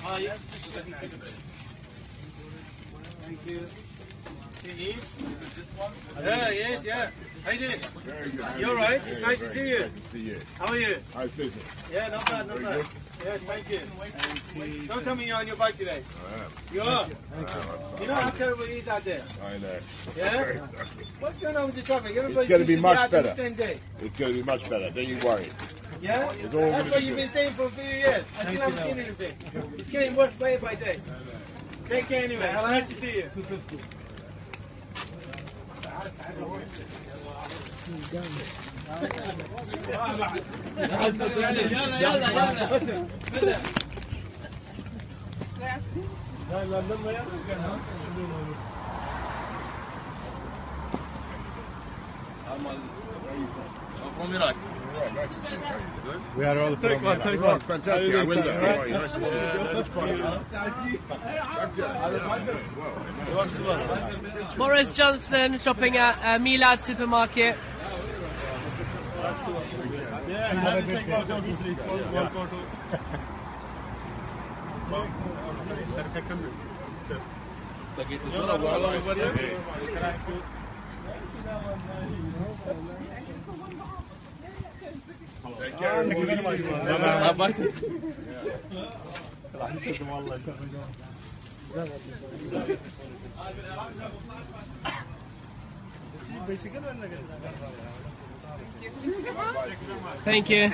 Ah, yes. Thank you. Yeah, yes, yeah. How you doing? Very good. You all right? It's nice to see you. Nice to see you. How are you? How's business? Yeah, not bad, not bad. Yes, thank you. Don't tell me you're on your bike today. You are? You know how terrible it is out there? I know. Yeah? What's going on with the traffic? Everybody It's going to be seems much out there better. the same day. It's going to be much better. Don't you worry. Yeah? It's all That's gonna what be you've good. been saying for a few years. I still haven't seen anything. It's getting worse day by day. Take care anyway. Have a nice to see you. From Iraq. Right, nice to see you. Good? We are all from Right, fantastic. I went there. Right, nice to see you. That's fun. Boris Johnson shopping at Milad supermarket. Take care. Thank you.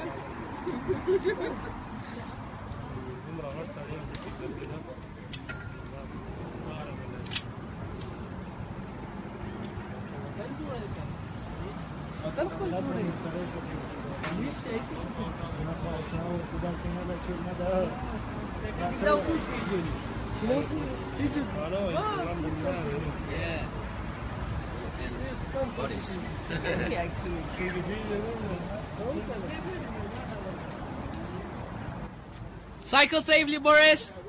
Boris. Cycle safely, Boris.